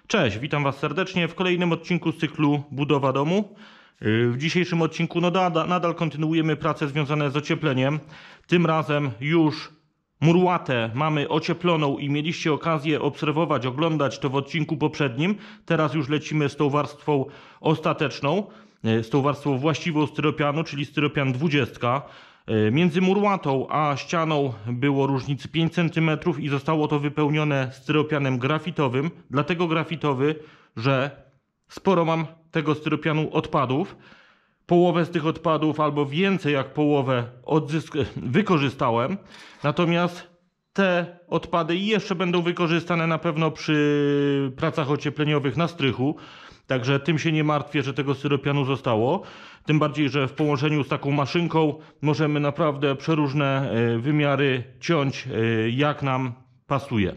Cześć, witam Was serdecznie w kolejnym odcinku z cyklu Budowa domu. W dzisiejszym odcinku nadal kontynuujemy prace związane z ociepleniem. Tym razem już murłatę mamy ocieploną i mieliście okazję obserwować, oglądać to w odcinku poprzednim. Teraz już lecimy z tą warstwą ostateczną, z tą warstwą właściwą styropianu, czyli styropian 20. Między murłatą a ścianą było różnicy 5 cm i zostało to wypełnione styropianem grafitowym. Dlatego grafitowy, że sporo mam tego styropianu odpadów. Połowę z tych odpadów albo więcej jak połowę wykorzystałem. Natomiast te odpady jeszcze będą wykorzystane na pewno przy pracach ociepleniowych na strychu. Także tym się nie martwię, że tego styropianu zostało. Tym bardziej, że w połączeniu z taką maszynką możemy naprawdę przeróżne wymiary ciąć, jak nam pasuje.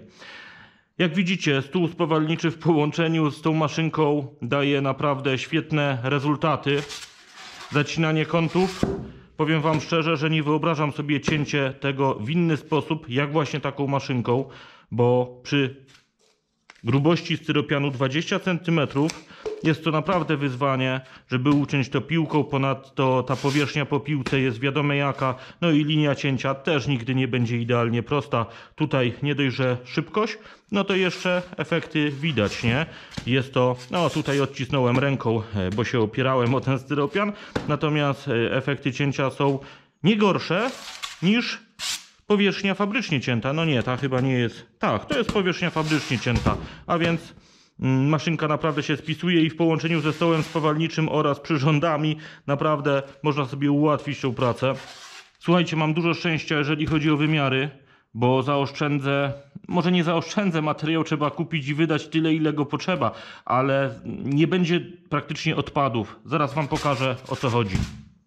Jak widzicie, stół spowalniczy w połączeniu z tą maszynką daje naprawdę świetne rezultaty. Zacinanie kątów. Powiem Wam szczerze, że nie wyobrażam sobie cięcie tego w inny sposób, jak właśnie taką maszynką, bo przy grubości styropianu 20 cm jest to naprawdę wyzwanie, żeby uciąć to piłką. Ponadto ta powierzchnia po piłce jest wiadomo jaka, no i linia cięcia też nigdy nie będzie idealnie prosta. Tutaj nie dość, że szybkość, no to jeszcze efekty widać, nie? Jest to, no tutaj odcisnąłem ręką, bo się opierałem o ten styropian, natomiast efekty cięcia są nie gorsze niż powierzchnia fabrycznie cięta. No nie, ta chyba nie jest. Tak, to jest powierzchnia fabrycznie cięta. A więc maszynka naprawdę się spisuje i w połączeniu ze stołem spowalniczym oraz przyrządami naprawdę można sobie ułatwić tą pracę. Słuchajcie, mam dużo szczęścia, jeżeli chodzi o wymiary, bo zaoszczędzę, może nie zaoszczędzę, materiał trzeba kupić i wydać tyle, ile go potrzeba, ale nie będzie praktycznie odpadów. Zaraz Wam pokażę, o co chodzi.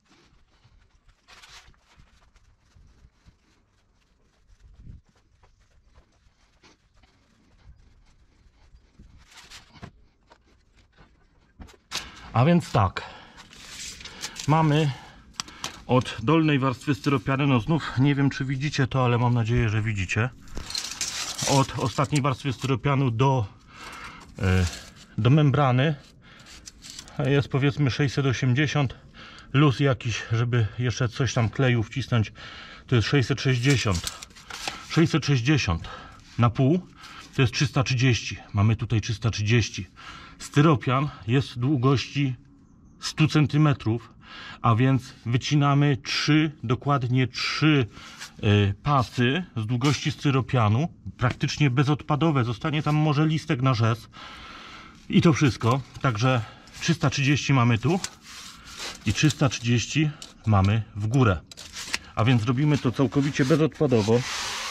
A więc tak, mamy od dolnej warstwy styropianu, no znów nie wiem czy widzicie to, ale mam nadzieję, że widzicie. Od ostatniej warstwy styropianu do membrany jest powiedzmy 680, luz jakiś, żeby jeszcze coś tam kleju wcisnąć, to jest 660. 660 na pół to jest 330, mamy tutaj 330. Styropian jest długości 100 cm, a więc wycinamy dokładnie 3 pasy z długości styropianu, praktycznie bezodpadowe, zostanie tam może listek na rzez i to wszystko. Także 330 mamy tu i 330 mamy w górę, a więc robimy to całkowicie bezodpadowo.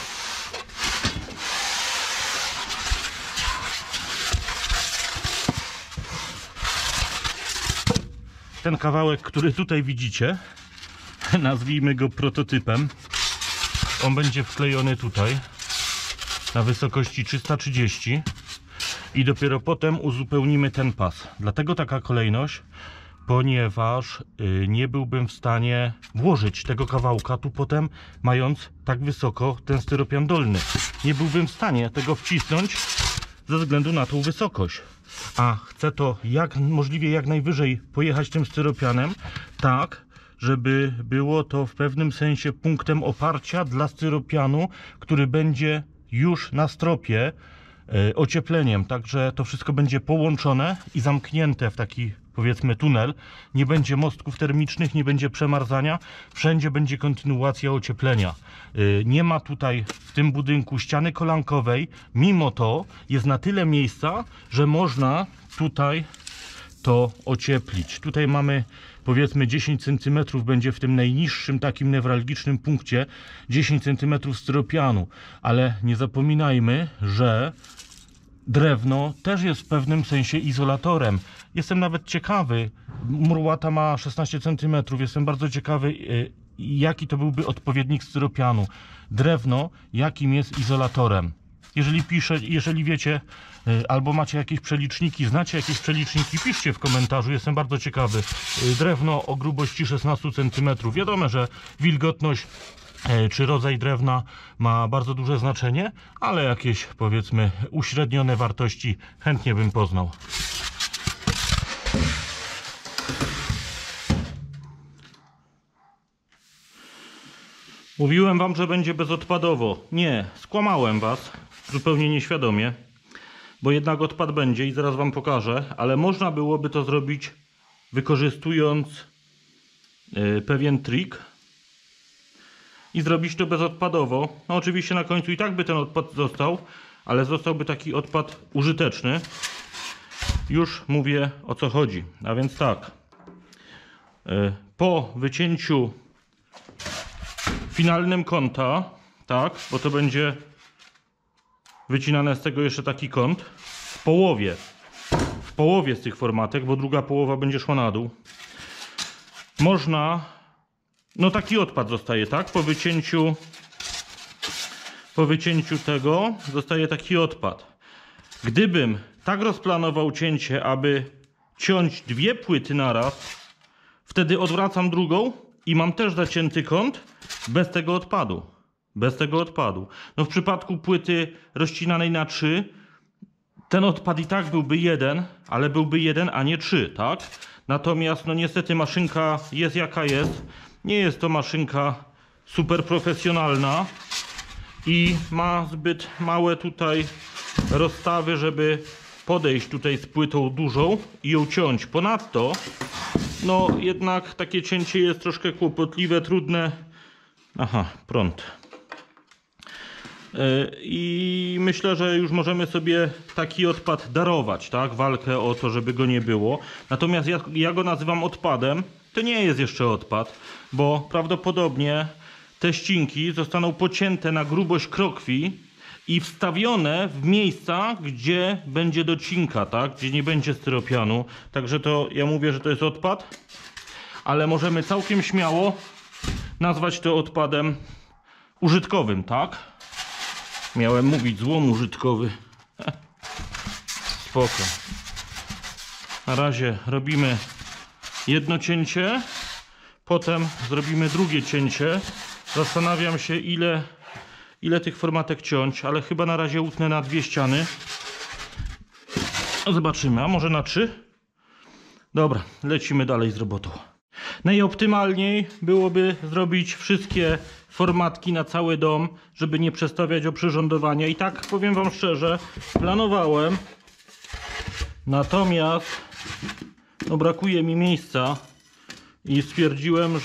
Ten kawałek, który tutaj widzicie, nazwijmy go prototypem, on będzie wklejony tutaj na wysokości 330 i dopiero potem uzupełnimy ten pas. Dlatego taka kolejność, ponieważ nie byłbym w stanie włożyć tego kawałka tu potem, mając tak wysoko ten styropian dolny. Nie byłbym w stanie tego wcisnąć ze względu na tą wysokość. A chcę to możliwie jak najwyżej pojechać tym styropianem, tak żeby było to w pewnym sensie punktem oparcia dla styropianu, który będzie już na stropie ociepleniem. Także to wszystko będzie połączone i zamknięte w taki, powiedzmy, tunel. Nie będzie mostków termicznych, nie będzie przemarzania, wszędzie będzie kontynuacja ocieplenia. Nie ma tutaj w tym budynku ściany kolankowej, mimo to jest na tyle miejsca, że można tutaj to ocieplić. Tutaj mamy powiedzmy 10 cm, będzie w tym najniższym takim newralgicznym punkcie 10 cm styropianu, ale nie zapominajmy, że drewno też jest w pewnym sensie izolatorem. Jestem nawet ciekawy, murłata ma 16 cm, jestem bardzo ciekawy, jaki to byłby odpowiednik styropianu. Drewno jakim jest izolatorem. Jeżeli wiecie, albo macie jakieś przeliczniki, znacie jakieś przeliczniki, piszcie w komentarzu, jestem bardzo ciekawy. Drewno o grubości 16 cm. Wiadomo, że wilgotność czy rodzaj drewna ma bardzo duże znaczenie, ale jakieś, powiedzmy, uśrednione wartości chętnie bym poznał. Mówiłem wam, że będzie bezodpadowo. Nie, skłamałem was zupełnie nieświadomie, bo jednak odpad będzie i zaraz wam pokażę, ale można byłoby to zrobić wykorzystując pewien trik i zrobić to bezodpadowo. No oczywiście na końcu i tak by ten odpad został, ale zostałby taki odpad użyteczny. Już mówię, o co chodzi. A więc tak, po wycięciu finalnym kąta, tak, bo to będzie wycinane z tego jeszcze taki kąt w połowie z tych formatek, bo druga połowa będzie szła na dół. Można, no taki odpad zostaje, tak, po wycięciu tego zostaje taki odpad. Gdybym tak rozplanował cięcie, aby ciąć dwie płyty naraz, wtedy odwracam drugą i mam też zacięty kąt bez tego odpadu. Bez tego odpadu. No w przypadku płyty rozcinanej na 3 ten odpad i tak byłby 1, ale byłby 1, a nie 3, tak? Natomiast no niestety maszynka jest jaka jest. Nie jest to maszynka super profesjonalna i ma zbyt małe tutaj rozstawy, żeby podejść tutaj z płytą dużą i ją ciąć. Ponadto no jednak takie cięcie jest troszkę kłopotliwe, trudne. Aha, prąd. I myślę, że już możemy sobie taki odpad darować, tak? Walkę o to, żeby go nie było. Natomiast ja go nazywam odpadem. To nie jest jeszcze odpad, bo prawdopodobnie te ścinki zostaną pocięte na grubość krokwi i wstawione w miejsca, gdzie będzie docinka, tak? Gdzie nie będzie styropianu. Także to ja mówię, że to jest odpad, ale możemy całkiem śmiało nazwać to odpadem użytkowym, tak? Miałem mówić złom użytkowy. Spoko. Na razie robimy jedno cięcie, potem zrobimy drugie cięcie. Zastanawiam się, ile tych formatek ciąć, ale chyba na razie utnę na 2 ściany. Zobaczymy, a może na 3? Dobra, lecimy dalej z robotą. Najoptymalniej byłoby zrobić wszystkie formatki na cały dom, żeby nie przestawiać oprzyrządowania. I tak powiem wam szczerze, planowałem, natomiast no, brakuje mi miejsca i stwierdziłem,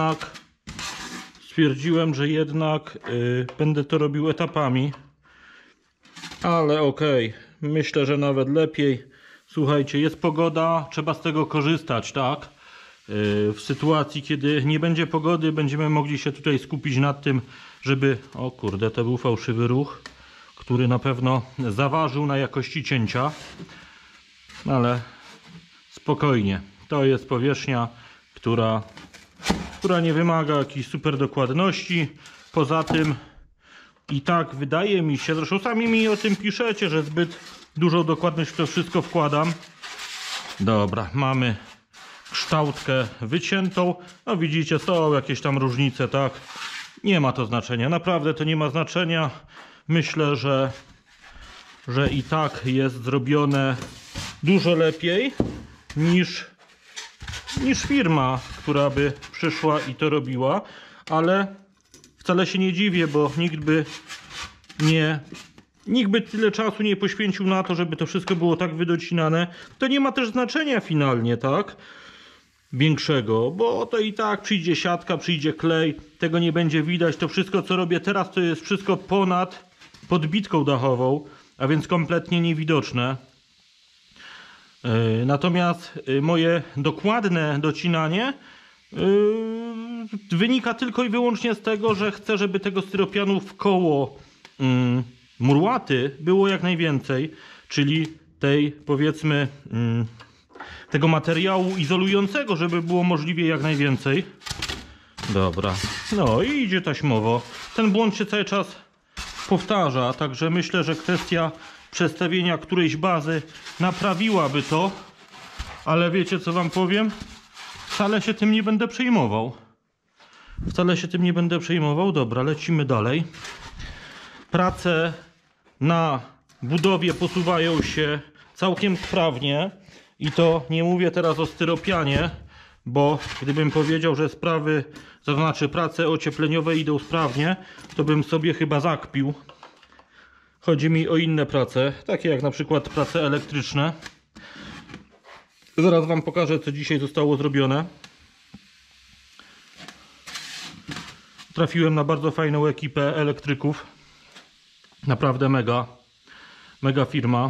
że jednak będę to robił etapami. Ale okej, myślę, że nawet lepiej. Słuchajcie, jest pogoda, trzeba z tego korzystać, tak? W sytuacji, kiedy nie będzie pogody, będziemy mogli się tutaj skupić nad tym, żeby... O kurde, to był fałszywy ruch, który na pewno zaważył na jakości cięcia. Ale spokojnie. To jest powierzchnia, która nie wymaga jakiejś super dokładności. Poza tym i tak wydaje mi się, zresztą sami mi o tym piszecie, że zbyt dużą dokładność w to wszystko wkładam. Dobra, mamy kształtkę wyciętą. No widzicie, są jakieś tam różnice, tak? Nie ma to znaczenia, naprawdę to nie ma znaczenia. Myślę, że i tak jest zrobione dużo lepiej niż firma, która by przyszła i to robiła, ale wcale się nie dziwię, bo nikt by tyle czasu nie poświęcił na to, żeby to wszystko było tak wydocinane. To nie ma też znaczenia finalnie, tak? Większego, bo to i tak przyjdzie siatka, przyjdzie klej, tego nie będzie widać. To wszystko, co robię teraz, to jest wszystko ponad podbitką dachową, a więc kompletnie niewidoczne. Natomiast moje dokładne docinanie wynika tylko i wyłącznie z tego, że chcę, żeby tego styropianu wkoło murłaty było jak najwięcej, czyli tej, powiedzmy, tego materiału izolującego, żeby było możliwie jak najwięcej. Dobra, no i idzie taśmowo. Ten błąd się cały czas powtarza, także myślę, że kwestia przestawienia którejś bazy naprawiłaby to, ale wiecie co wam powiem? Wcale się tym nie będę przejmował. Wcale się tym nie będę przejmował. Dobra, lecimy dalej. Prace na budowie posuwają się całkiem sprawnie. I to nie mówię teraz o styropianie, bo gdybym powiedział, że sprawy, to znaczy prace ociepleniowe idą sprawnie, to bym sobie chyba zakpił. Chodzi mi o inne prace, takie jak na przykład prace elektryczne. Zaraz wam pokażę, co dzisiaj zostało zrobione. Trafiłem na bardzo fajną ekipę elektryków. Naprawdę mega firma.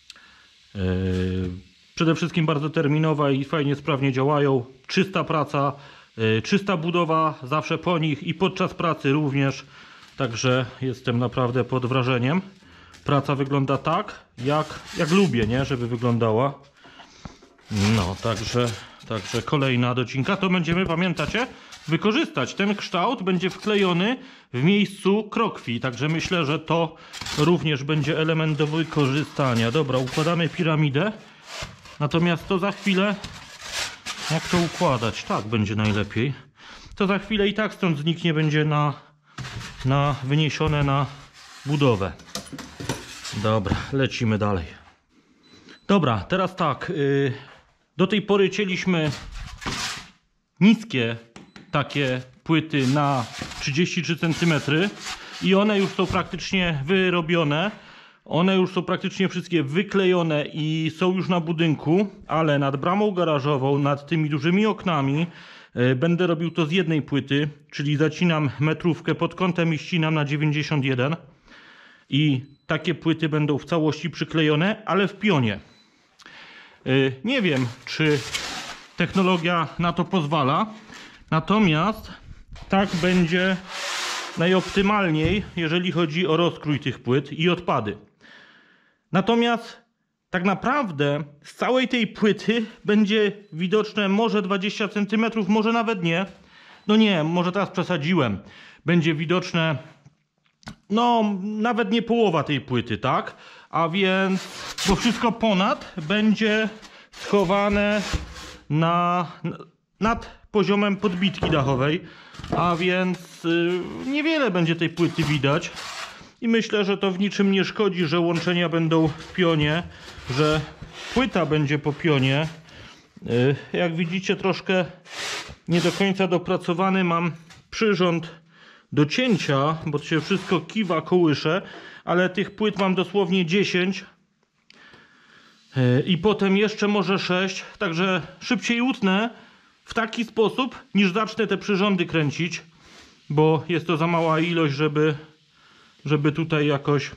Przede wszystkim bardzo terminowa i fajnie, sprawnie działają. Czysta praca, czysta budowa, zawsze po nich i podczas pracy również. Także jestem naprawdę pod wrażeniem. Praca wygląda tak, jak lubię, nie? Żeby wyglądała. No, także kolejna docinka. To będziemy, pamiętacie, wykorzystać. Ten kształt będzie wklejony w miejscu krokwi. Także myślę, że to również będzie element do wykorzystania. Dobra, układamy piramidę. Natomiast to za chwilę, jak to układać? Tak będzie najlepiej. To za chwilę i tak stąd zniknie, będzie wyniesione na budowę. Dobra, lecimy dalej. Dobra, teraz tak. Do tej pory cięliśmy niskie takie płyty na 33 cm i one już są praktycznie wyrobione. One już są praktycznie wszystkie wyklejone i są już na budynku, ale nad bramą garażową, nad tymi dużymi oknami będę robił to z jednej płyty, czyli zacinam metrówkę pod kątem i ścinam na 91 i takie płyty będą w całości przyklejone, ale w pionie. Nie wiem, czy technologia na to pozwala, natomiast tak będzie najoptymalniej, jeżeli chodzi o rozkrój tych płyt i odpady. Natomiast tak naprawdę z całej tej płyty będzie widoczne może 20 cm, może nawet nie. No nie, może teraz przesadziłem. Będzie widoczne, no nawet nie połowa tej płyty, tak? A więc, bo wszystko ponad będzie schowane nad poziomem podbitki dachowej. A więc niewiele będzie tej płyty widać. I myślę, że to w niczym nie szkodzi, że łączenia będą w pionie, że płyta będzie po pionie. Jak widzicie, troszkę nie do końca dopracowany mam przyrząd do cięcia, bo to się wszystko kiwa, kołysze, ale tych płyt mam dosłownie 10 i potem jeszcze może 6, także szybciej utnę w taki sposób, niż zacznę te przyrządy kręcić, bo jest to za mała ilość, żeby tutaj jakoś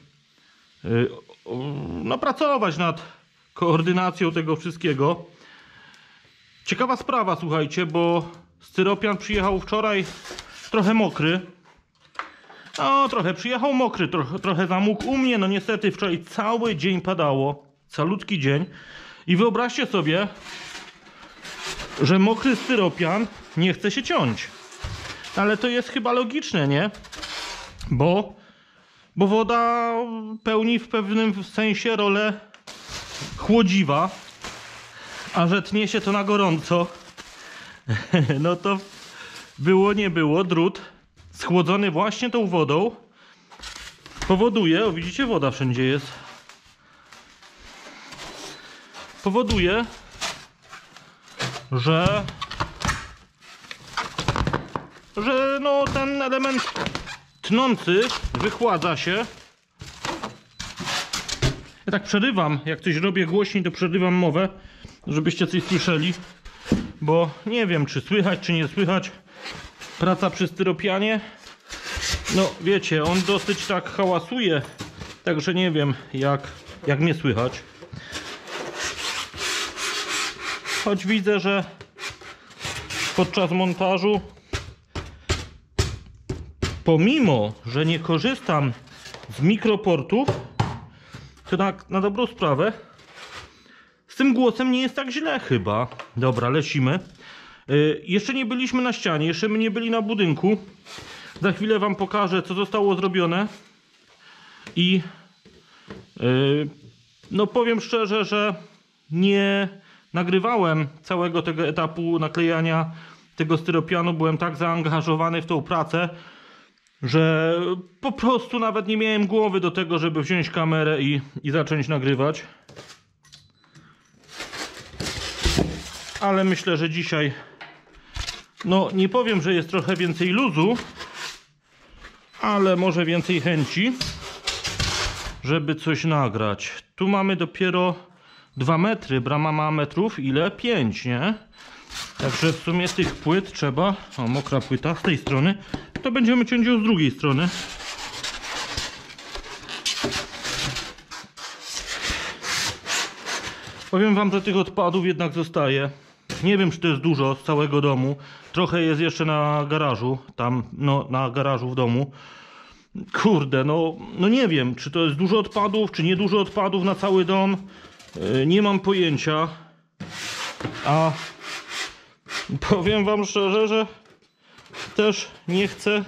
pracować nad koordynacją tego wszystkiego. Ciekawa sprawa, słuchajcie, bo styropian przyjechał wczoraj trochę mokry. No, trochę przyjechał mokry, trochę zamógł u mnie. No niestety wczoraj cały dzień padało, calutki dzień. I wyobraźcie sobie, że mokry styropian nie chce się ciąć. Ale to jest chyba logiczne, nie? Bo woda pełni w pewnym sensie rolę chłodziwa, a że tnie się to na gorąco, no to było nie było, drut schłodzony właśnie tą wodą powoduje, o widzicie, woda wszędzie jest, powoduje, że no ten element tnący wychładza się. Ja tak przerywam, jak coś robię głośniej, to przerywam mowę, żebyście coś słyszeli, bo nie wiem, czy słychać, czy nie słychać. Praca przy styropianie, no wiecie, on dosyć tak hałasuje, także nie wiem, jak mnie słychać. Choć widzę, że podczas montażu, pomimo że nie korzystam z mikroportów, to tak na dobrą sprawę z tym głosem nie jest tak źle chyba. Dobra, lecimy. Jeszcze nie byliśmy na ścianie, jeszcze my nie byli na budynku. Za chwilę wam pokażę, co zostało zrobione. I no powiem szczerze, że nie nagrywałem całego tego etapu naklejania tego styropianu, byłem tak zaangażowany w tą pracę, że po prostu nawet nie miałem głowy do tego, żeby wziąć kamerę i zacząć nagrywać. Ale myślę, że dzisiaj, no nie powiem, że jest trochę więcej luzu, ale może więcej chęci, żeby coś nagrać. Tu mamy dopiero 2 metry, brama ma metrów ile? 5, nie? Także w sumie tych płyt trzeba, o mokra płyta z tej strony, to będziemy ciąć ją z drugiej strony. Powiem wam, że tych odpadów jednak zostaje. Nie wiem, czy to jest dużo z całego domu. Trochę jest jeszcze na garażu, tam, no na garażu w domu. Kurde, no nie wiem, czy to jest dużo odpadów, czy nie dużo odpadów na cały dom. Nie mam pojęcia. A powiem wam szczerze, że też nie chcę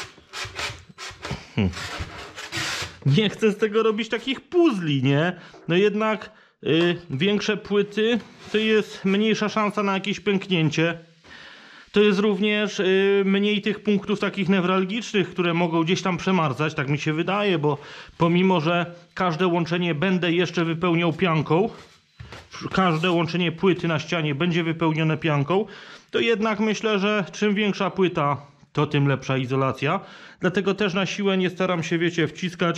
nie chcę z tego robić takich puzli, nie? No jednak większe płyty to jest mniejsza szansa na jakieś pęknięcie. To jest również mniej tych punktów takich newralgicznych, które mogą gdzieś tam przemarzać, tak mi się wydaje, bo pomimo, że każde łączenie będę jeszcze wypełniał pianką, każde łączenie płyty na ścianie będzie wypełnione pianką, to jednak myślę, że czym większa płyta, to tym lepsza izolacja. Dlatego też na siłę nie staram się, wiecie, wciskać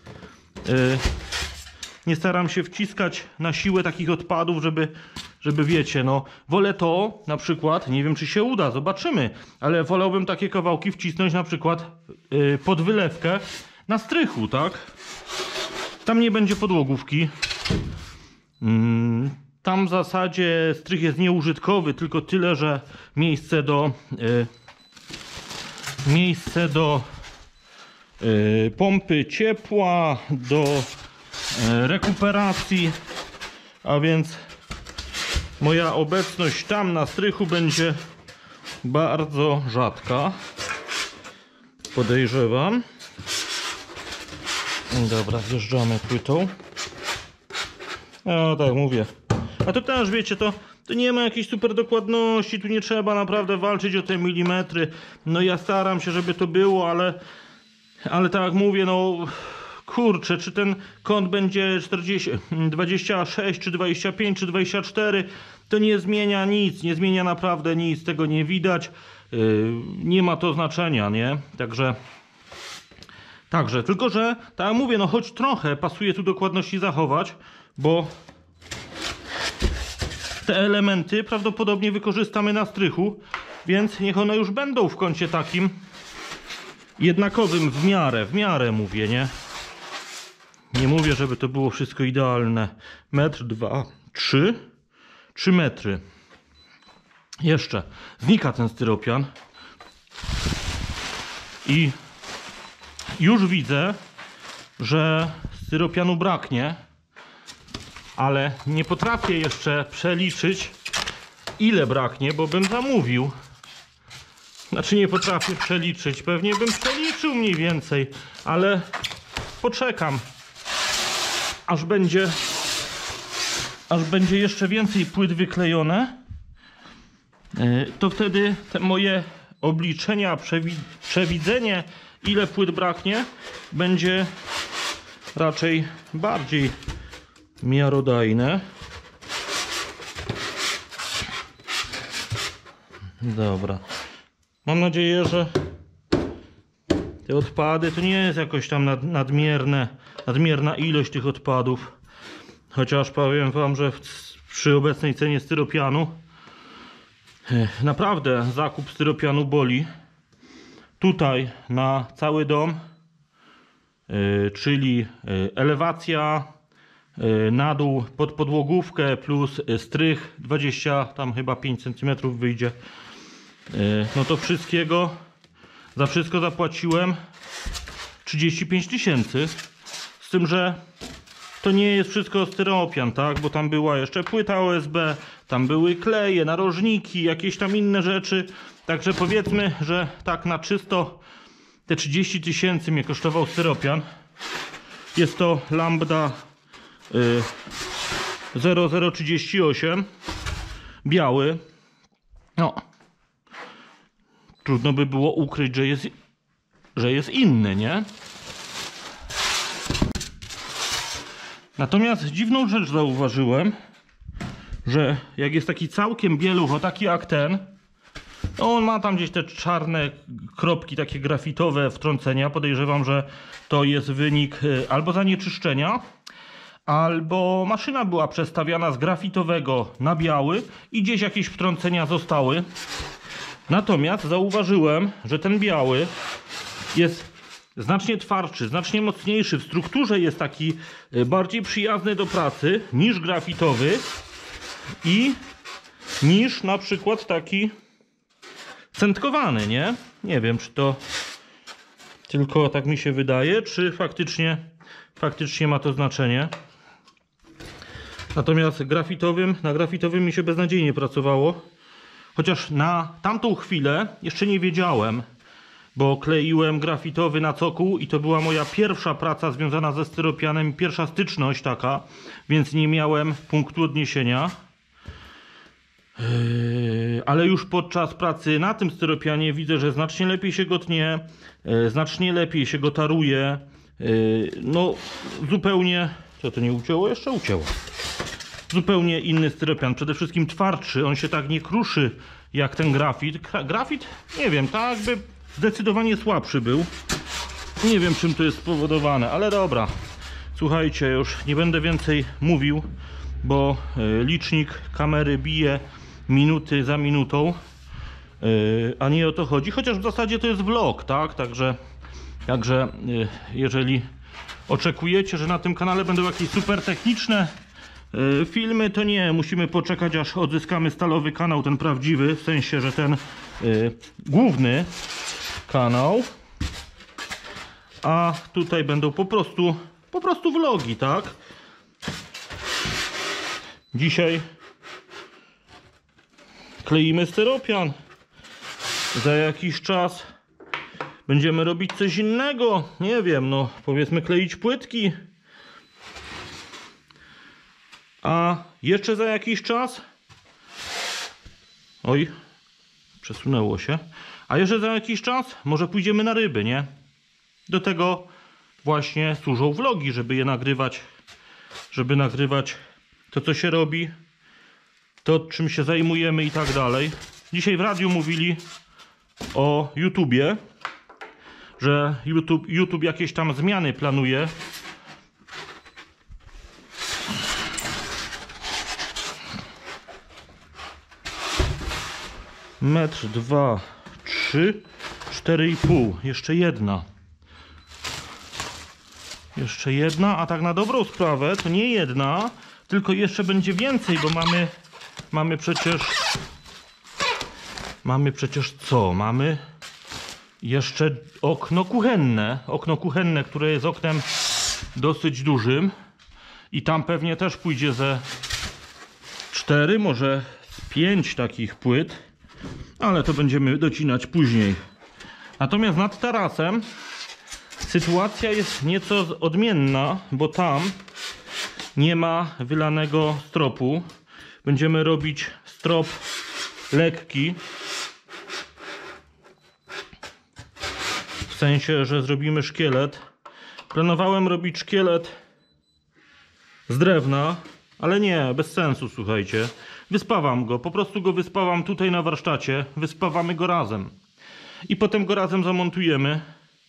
nie staram się wciskać na siłę takich odpadów, żeby wiecie, no wolę to na przykład, nie wiem czy się uda, zobaczymy, ale wolałbym takie kawałki wcisnąć na przykład pod wylewkę na strychu, tak? Tam nie będzie podłogówki. Tam w zasadzie strych jest nieużytkowy, tylko tyle, że miejsce do pompy ciepła, do rekuperacji, a więc moja obecność tam na strychu będzie bardzo rzadka, podejrzewam. Dobra, zjeżdżamy płytą. No tak mówię. A to też wiecie, to nie ma jakiejś super dokładności, tu nie trzeba naprawdę walczyć o te milimetry. No ja staram się, żeby to było, ale tak jak mówię, no kurczę, czy ten kąt będzie 26, czy 25, czy 24, to nie zmienia nic, nie zmienia naprawdę nic, tego nie widać, nie ma to znaczenia, nie? Także, tylko że, tak jak mówię, no choć trochę pasuje tu dokładności zachować, bo te elementy prawdopodobnie wykorzystamy na strychu, więc niech one już będą w kącie takim jednakowym w miarę mówię, nie? Nie mówię, żeby to było wszystko idealne. Metr, 2, 3 metry. Jeszcze znika ten styropian i już widzę, że styropianu braknie, ale nie potrafię jeszcze przeliczyć, ile braknie, bo bym zamówił. Znaczy nie potrafię przeliczyć, pewnie bym przeliczył mniej więcej, ale poczekam, aż będzie jeszcze więcej płyt wyklejone, to wtedy te moje obliczenia, przewidzenie, ile płyt braknie, będzie raczej bardziej miarodajne. Dobra. Mam nadzieję, że te odpady to nie jest jakoś tam nadmierna ilość tych odpadów. Chociaż powiem wam, że przy obecnej cenie styropianu naprawdę zakup styropianu boli. Tutaj na cały dom, czyli elewacja na dół pod podłogówkę plus strych 20 tam chyba 5 cm wyjdzie. No to za wszystko zapłaciłem 35 000. Z tym, że to nie jest wszystko styropian, tak? Bo tam była jeszcze płyta OSB, tam były kleje, narożniki, jakieś tam inne rzeczy. Także powiedzmy, że tak na czysto te 30 000 mnie kosztował styropian. Jest to Lambda 0038 biały. No, trudno by było ukryć, że jest inny, nie? Natomiast dziwną rzecz zauważyłem, że jak jest taki całkiem bieluch, o taki jak ten, to on ma tam gdzieś te czarne kropki, takie grafitowe wtrącenia. Podejrzewam, że to jest wynik albo zanieczyszczenia, albo maszyna była przestawiana z grafitowego na biały i gdzieś jakieś wtrącenia zostały. Natomiast zauważyłem, że ten biały jest znacznie twardszy, znacznie mocniejszy. W strukturze jest taki bardziej przyjazny do pracy niż grafitowy i niż na przykład taki centkowany, nie? Nie wiem, czy to tylko tak mi się wydaje, czy faktycznie ma to znaczenie. Natomiast na grafitowym mi się beznadziejnie pracowało. Chociaż na tamtą chwilę jeszcze nie wiedziałem, bo kleiłem grafitowy na cokół i to była moja pierwsza praca związana ze styropianem, pierwsza styczność taka, więc nie miałem punktu odniesienia. Ale już podczas pracy na tym styropianie widzę, że znacznie lepiej się go tnie, znacznie lepiej się go taruje. No zupełnie... Co to nie ucięło? Jeszcze ucięło. Zupełnie inny styropian, przede wszystkim twardszy, on się tak nie kruszy jak ten grafit. Grafit, nie wiem, tak jakby zdecydowanie słabszy był. Nie wiem, czym to jest spowodowane, ale dobra. Słuchajcie, już nie będę więcej mówił, bo licznik kamery bije minuty za minutą, a nie o to chodzi, chociaż w zasadzie to jest vlog, tak? Także jeżeli oczekujecie, że na tym kanale będą jakieś super techniczne filmy, to nie, musimy poczekać, aż odzyskamy stalowy kanał, ten prawdziwy, w sensie, że ten główny kanał, a tutaj będą po prostu vlogi, tak? Dzisiaj kleimy styropian, za jakiś czas będziemy robić coś innego, nie wiem, no powiedzmy kleić płytki, a jeszcze za jakiś czas, oj, przesunęło się, a jeszcze za jakiś czas może pójdziemy na ryby, nie? Do tego właśnie służą vlogi, żeby nagrywać to, co się robi, to, czym się zajmujemy i tak dalej. Dzisiaj w radiu mówili o YouTubie, że YouTube jakieś tam zmiany planuje. Metr, 2, 3, 4,5. Jeszcze jedna. Jeszcze jedna, a tak na dobrą sprawę to nie jedna, tylko jeszcze będzie więcej, bo mamy przecież co? Mamy jeszcze okno kuchenne, które jest oknem dosyć dużym i tam pewnie też pójdzie ze 4, może 5 takich płyt, ale to będziemy docinać później. Natomiast nad tarasem sytuacja jest nieco odmienna, bo tam nie ma wylanego stropu. Będziemy robić strop lekki. W sensie, że zrobimy szkielet. Planowałem robić szkielet z drewna, ale nie, bez sensu, słuchajcie. Wyspawam go, po prostu go wyspawam tutaj na warsztacie. Wyspawamy go razem. I potem go razem zamontujemy.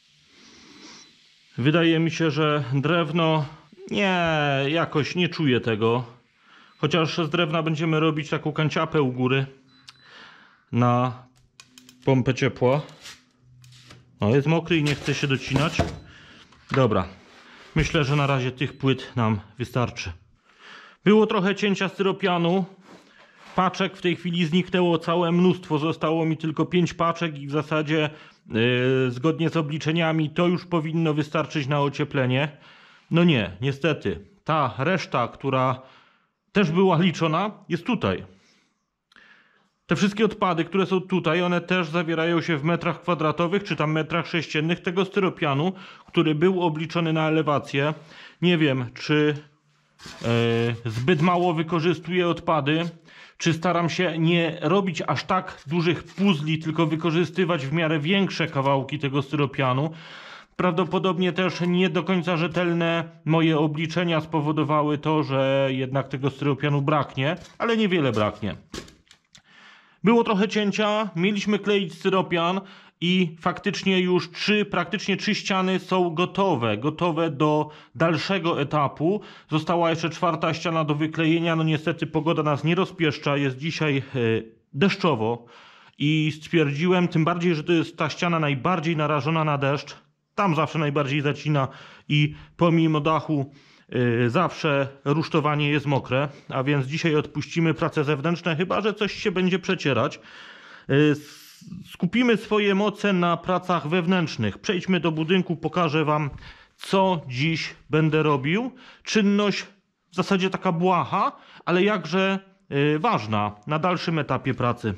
Wydaje mi się, że drewno... Nie, jakoś nie czuję tego. Chociaż z drewna będziemy robić taką kanciapę u góry na pompę ciepła. O, jest mokry i nie chce się docinać. Dobra. Myślę, że na razie tych płyt nam wystarczy. Było trochę cięcia styropianu. Paczek w tej chwili zniknęło całe mnóstwo. Zostało mi tylko 5 paczek i w zasadzie zgodnie z obliczeniami to już powinno wystarczyć na ocieplenie. No nie, niestety. Ta reszta, która też była liczona, jest tutaj. Te wszystkie odpady, które są tutaj, one też zawierają się w metrach kwadratowych, czy tam metrach sześciennych tego styropianu, który był obliczony na elewację. Nie wiem, czy zbyt mało wykorzystuję odpady, czy staram się nie robić aż tak dużych puzli, tylko wykorzystywać w miarę większe kawałki tego styropianu. Prawdopodobnie też nie do końca rzetelne moje obliczenia spowodowały to, że jednak tego styropianu braknie, ale niewiele braknie. Było trochę cięcia, mieliśmy kleić styropian i faktycznie już praktycznie 3 ściany są gotowe do dalszego etapu. Została jeszcze 4. ściana do wyklejenia. No niestety pogoda nas nie rozpieszcza, jest dzisiaj deszczowo i stwierdziłem, tym bardziej, że to jest ta ściana najbardziej narażona na deszcz. Tam zawsze najbardziej zacina i pomimo dachu zawsze rusztowanie jest mokre, a więc dzisiaj odpuścimy prace zewnętrzne, chyba że coś się będzie przecierać. Skupimy swoje moce na pracach wewnętrznych. Przejdźmy do budynku, pokażę Wam, co dziś będę robił. Czynność w zasadzie taka błaha, ale jakże ważna na dalszym etapie pracy.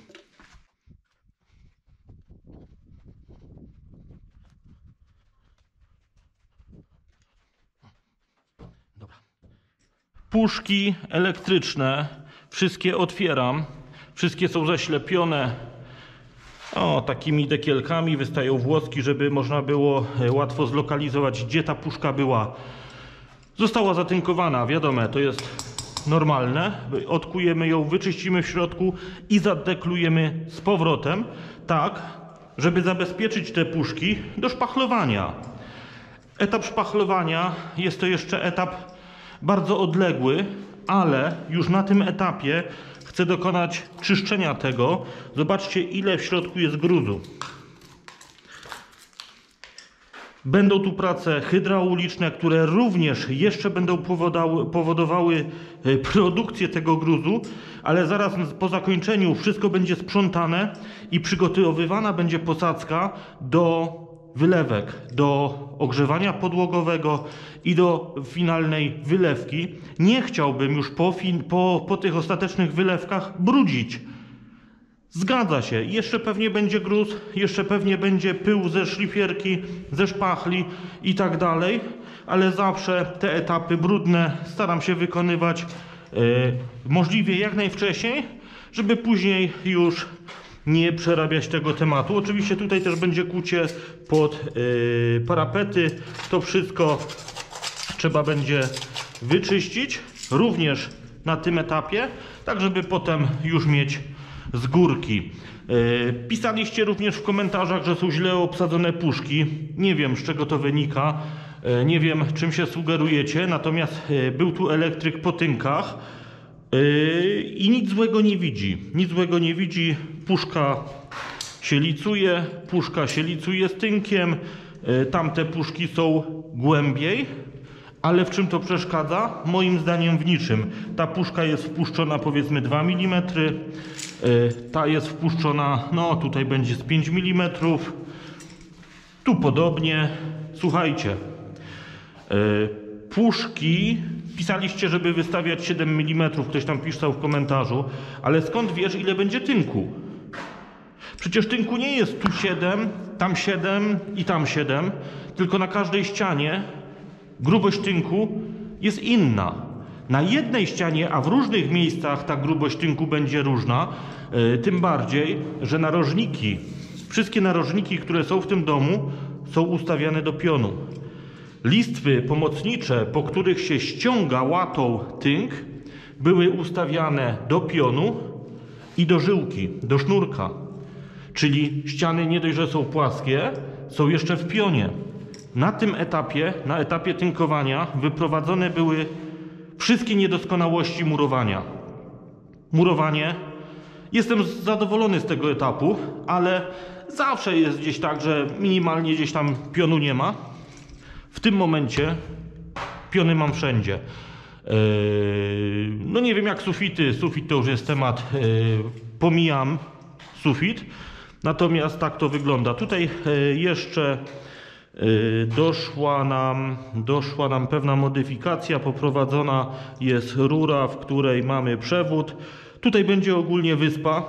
Puszki elektryczne, wszystkie otwieram, wszystkie są zaślepione takimi dekielkami, wystają włoski, żeby można było łatwo zlokalizować, gdzie ta puszka była. Została zatynkowana, wiadomo, to jest normalne. Odkujemy ją, wyczyścimy w środku i zadeklujemy z powrotem, tak, żeby zabezpieczyć te puszki do szpachlowania. Etap szpachlowania jest to jeszcze etap bardzo odległy, ale już na tym etapie chcę dokonać czyszczenia tego. Zobaczcie, ile w środku jest gruzu. Będą tu prace hydrauliczne, które również jeszcze będą powodowały produkcję tego gruzu, ale zaraz po zakończeniu wszystko będzie sprzątane i przygotowywana będzie posadzka do wylewek, do ogrzewania podłogowego i do finalnej wylewki. Nie chciałbym już po tych ostatecznych wylewkach brudzić. Zgadza się, jeszcze pewnie będzie gruz, jeszcze pewnie będzie pył ze szlifierki, ze szpachli i tak dalej, ale zawsze te etapy brudne staram się wykonywać możliwie jak najwcześniej, żeby później już nie przerabiać tego tematu. Oczywiście tutaj też będzie kucie pod parapety. To wszystko trzeba będzie wyczyścić, również na tym etapie, tak żeby potem już mieć z górki. Pisaliście również w komentarzach, że są źle obsadzone puszki. Nie wiem, z czego to wynika. Nie wiem, czym się sugerujecie. Natomiast był tu elektryk po tynkach i nic złego nie widzi. Nic złego nie widzi. Puszka się licuje z tynkiem. Tamte puszki są głębiej. Ale w czym to przeszkadza? Moim zdaniem w niczym. Ta puszka jest wpuszczona powiedzmy 2 mm. Ta jest wpuszczona, no tutaj będzie z 5 mm. Tu podobnie. Słuchajcie. Puszki, pisaliście, żeby wystawiać 7 mm. Ktoś tam pisał w komentarzu. Ale skąd wiesz, ile będzie tynku? Przecież tynku nie jest tu 7, tam 7 i tam 7. Tylko na każdej ścianie grubość tynku jest inna. Na jednej ścianie, a w różnych miejscach ta grubość tynku będzie różna. Tym bardziej, że narożniki, wszystkie narożniki, które są w tym domu, są ustawiane do pionu. Listwy pomocnicze, po których się ściąga łatą tynk, były ustawiane do pionu i do żyłki, do sznurka. Czyli ściany nie dość, że są płaskie, są jeszcze w pionie. Na tym etapie, na etapie tynkowania, wyprowadzone były wszystkie niedoskonałości murowania. Murowanie, jestem zadowolony z tego etapu, ale zawsze jest gdzieś tak, że minimalnie gdzieś tam pionu nie ma. W tym momencie piony mam wszędzie. No nie wiem jak sufity, sufit to już jest temat, pomijam sufit. Natomiast tak to wygląda. Tutaj jeszcze doszła nam pewna modyfikacja. Poprowadzona jest rura, w której mamy przewód. Tutaj będzie ogólnie wyspa,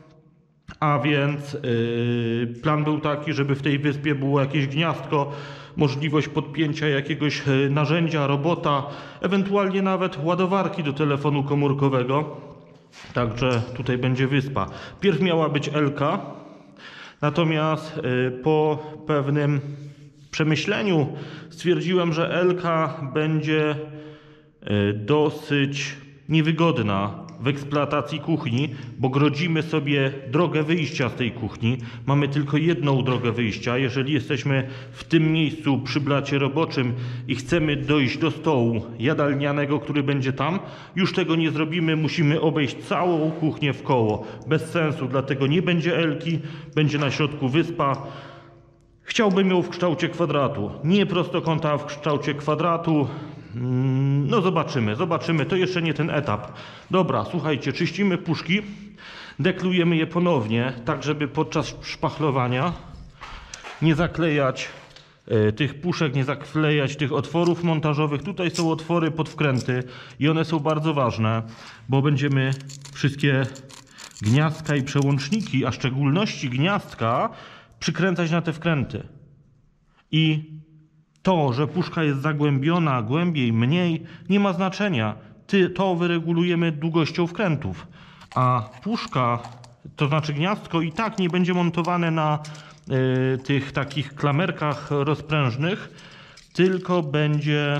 a więc plan był taki, żeby w tej wyspie było jakieś gniazdko możliwość podpięcia jakiegoś narzędzia, robota, ewentualnie nawet ładowarki do telefonu komórkowego. Także tutaj będzie wyspa. Pierw miała być Elka, natomiast po pewnym przemyśleniu stwierdziłem, że Elka będzie dosyć niewygodna w eksploatacji kuchni, bo grodzimy sobie drogę wyjścia z tej kuchni. Mamy tylko jedną drogę wyjścia. Jeżeli jesteśmy w tym miejscu przy blacie roboczym i chcemy dojść do stołu jadalnianego, który będzie tam, już tego nie zrobimy. Musimy obejść całą kuchnię w koło. Bez sensu, dlatego nie będzie Elki, będzie na środku wyspa. Chciałbym ją w kształcie kwadratu, nie prostokąta, a w kształcie kwadratu. No zobaczymy, to jeszcze nie ten etap. Dobra, słuchajcie, czyścimy puszki, deklujemy je ponownie, tak żeby podczas szpachlowania nie zaklejać tych puszek, nie zaklejać tych otworów montażowych. Tutaj są otwory pod wkręty i one są bardzo ważne, bo będziemy wszystkie gniazdka i przełączniki, a w szczególności gniazdka, przykręcać na te wkręty. I to, że puszka jest zagłębiona, głębiej, mniej, nie ma znaczenia. To wyregulujemy długością wkrętów. A puszka, to znaczy gniazdko, i tak nie będzie montowane na tych takich klamerkach rozprężnych, tylko będzie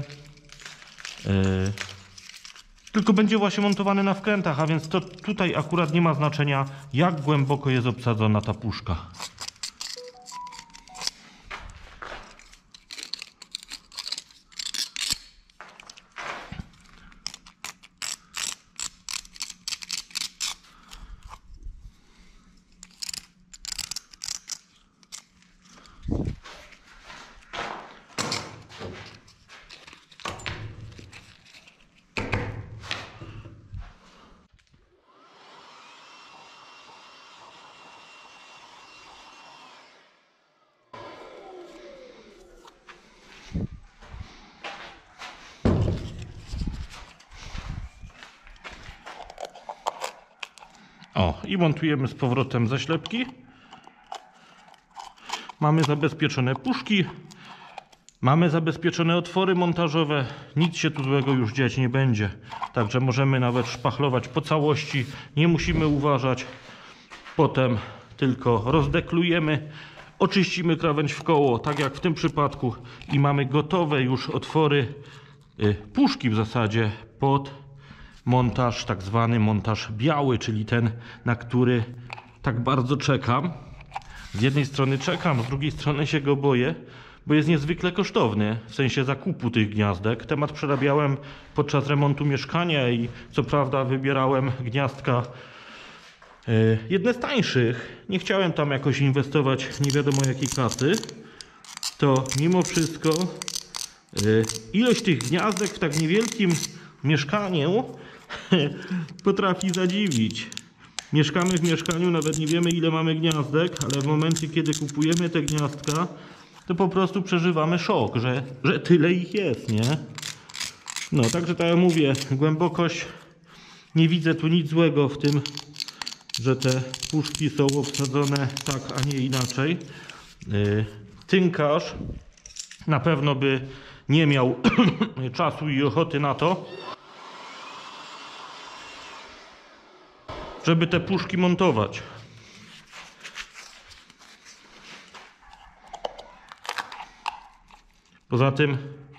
właśnie montowane na wkrętach, a więc to tutaj akurat nie ma znaczenia, jak głęboko jest obsadzona ta puszka. O, i montujemy z powrotem zaślepki. Mamy zabezpieczone puszki. Mamy zabezpieczone otwory montażowe. Nic się tu złego już dziać nie będzie. Także możemy nawet szpachlować po całości. Nie musimy uważać. Potem tylko rozdeklujemy. Oczyścimy krawędź w koło, tak jak w tym przypadku. I mamy gotowe już otwory, puszki w zasadzie, pod montaż, tak zwany montaż biały, czyli ten, na który tak bardzo czekam. Z jednej strony czekam, z drugiej strony się go boję, bo jest niezwykle kosztowny, w sensie zakupu tych gniazdek. Temat przerabiałem podczas remontu mieszkania i co prawda wybierałem gniazdka jedne z tańszych. Nie chciałem tam jakoś inwestować nie wiadomo jakiej kasy. To mimo wszystko ilość tych gniazdek w tak niewielkim mieszkaniu potrafi zadziwić. Mieszkamy w mieszkaniu, nawet nie wiemy ile mamy gniazdek, ale w momencie kiedy kupujemy te gniazdka, to po prostu przeżywamy szok, że tyle ich jest, nie? No, także tak jak mówię, głębokość, nie widzę tu nic złego w tym, że te puszki są obsadzone tak, a nie inaczej. Tynkarz na pewno by nie miał czasu i ochoty na to, żeby te puszki montować. Poza tym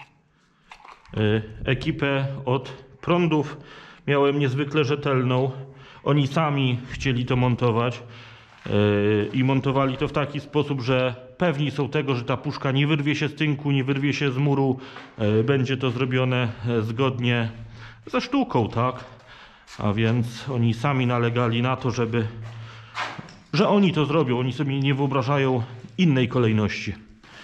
ekipę od prądów miałem niezwykle rzetelną. Oni sami chcieli to montować i montowali to w taki sposób, że pewni są tego, że ta puszka nie wyrwie się z tynku, nie wyrwie się z muru. Będzie to zrobione zgodnie ze sztuką, tak? A więc oni sami nalegali na to, że oni to zrobią. Oni sobie nie wyobrażają innej kolejności.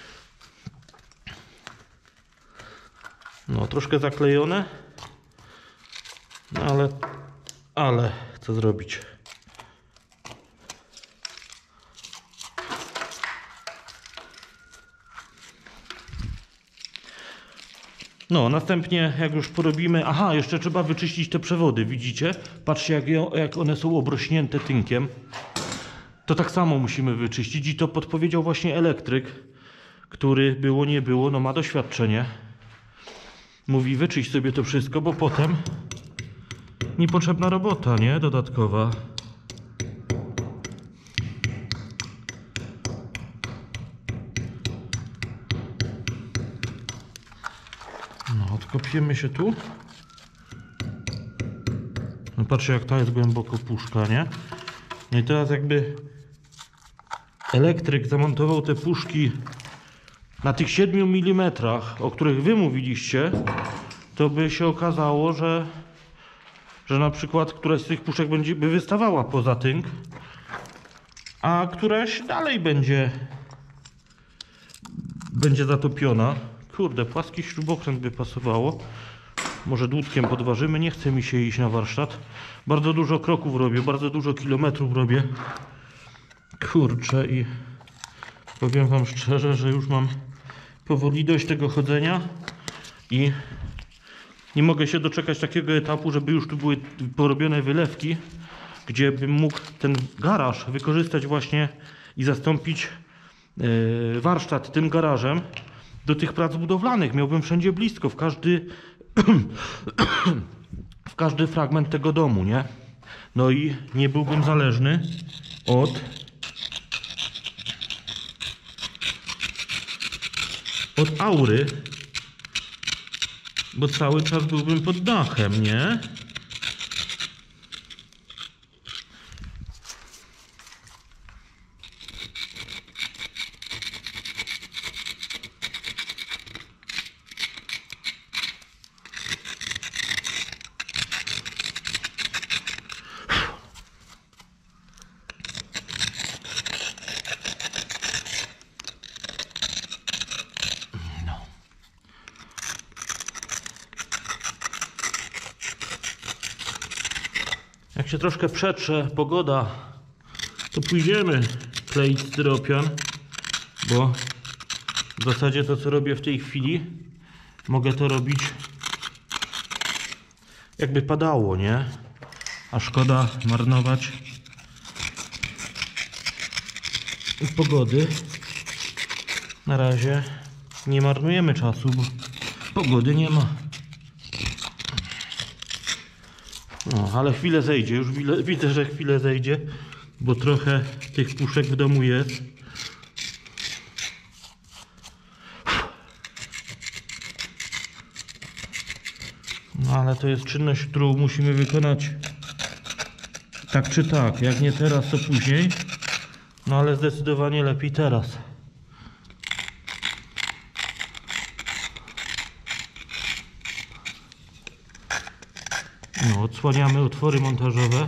No, troszkę zaklejone. No, ale co zrobić? No, następnie jak już porobimy... Aha, jeszcze trzeba wyczyścić te przewody, widzicie? Patrzcie jak one są obrośnięte tynkiem. To tak samo musimy wyczyścić i to podpowiedział właśnie elektryk, który było nie było, no ma doświadczenie. Mówi, wyczyść sobie to wszystko, bo potem niepotrzebna robota, nie? Dodatkowa. No, odkopiemy się tu. No patrzcie, jak ta jest głęboko puszka, nie? No i teraz jakby elektryk zamontował te puszki na tych 7 mm, o których wy mówiliście, to by się okazało, że na przykład któraś z tych puszek by wystawała poza tynk, a któraś dalej będzie zatopiona. Kurde, płaski śrubokręt by pasowało. Może dłutkiem podważymy, nie chce mi się iść na warsztat. Bardzo dużo kroków robię, bardzo dużo kilometrów robię. Kurczę, i powiem wam szczerze, że już mam powoli dość tego chodzenia i nie mogę się doczekać takiego etapu, żeby już tu były porobione wylewki, gdzie bym mógł ten garaż wykorzystać właśnie i zastąpić warsztat tym garażem do tych prac budowlanych. Miałbym wszędzie blisko, w każdy fragment tego domu, nie? No i nie byłbym zależny od aury, bo cały czas byłbym pod dachem, nie? Jak się troszkę przetrze pogoda, to pójdziemy kleić styropian, bo w zasadzie to, co robię w tej chwili, mogę to robić jakby padało, nie? A szkoda marnować pogody. Na razie nie marnujemy czasu, bo pogody nie ma. No, ale chwilę zejdzie, już widzę, że chwilę zejdzie, bo trochę tych puszek w domu jest. No ale to jest czynność, którą musimy wykonać tak czy tak. Jak nie teraz, to później. No ale zdecydowanie lepiej teraz. No, odsłaniamy otwory montażowe,